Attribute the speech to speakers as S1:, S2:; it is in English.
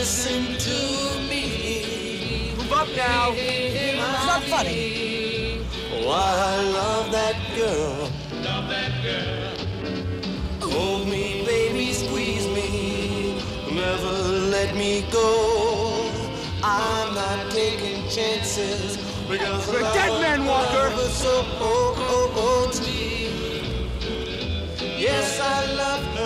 S1: listen to me.
S2: Move up now.
S3: It's not funny.
S1: Oh, I love that girl.
S4: Love that girl.
S1: Hold me, baby, squeeze me. Never let me go. I'm not taking chances because
S2: You're a dead man, Walker.
S1: So deep. Yes, I love